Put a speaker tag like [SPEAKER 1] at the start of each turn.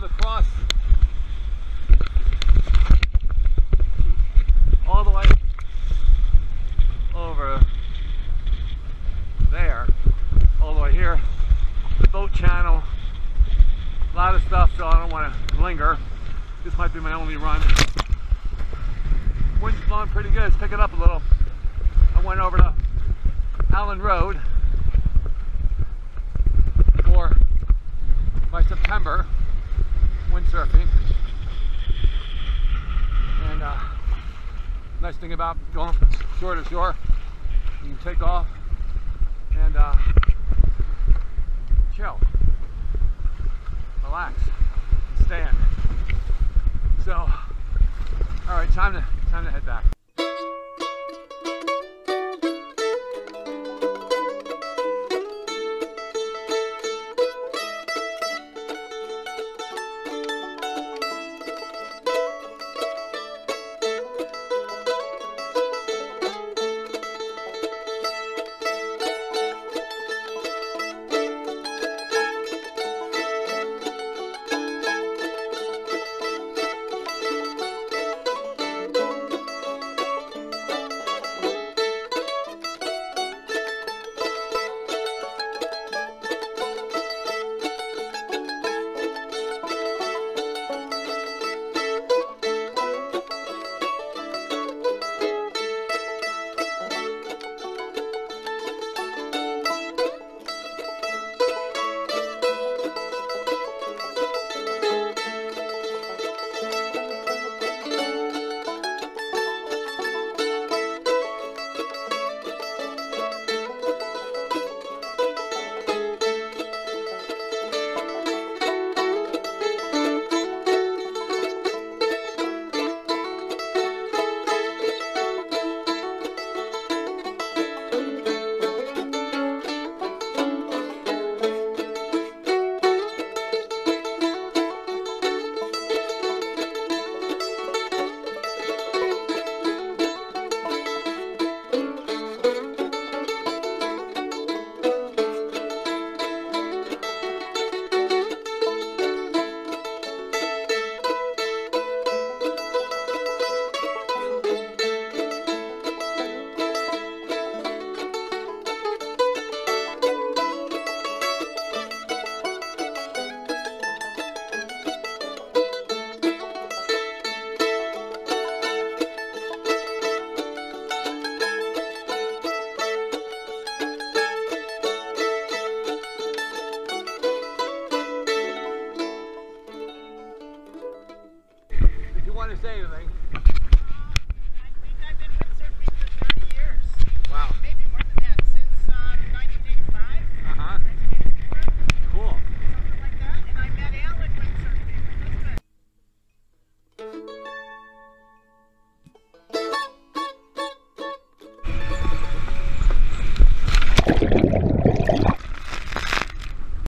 [SPEAKER 1] to cross all the way over there, all the way here, the boat channel, a lot of stuff, so I don't want to linger. This might be my only run. Wind's blowing pretty good, it's picking up a little. I went over to Allen Road for my September windsurfing, and nice thing about going from shore to shore, you can take off and chill, relax, and stand. So, all right, time to head back.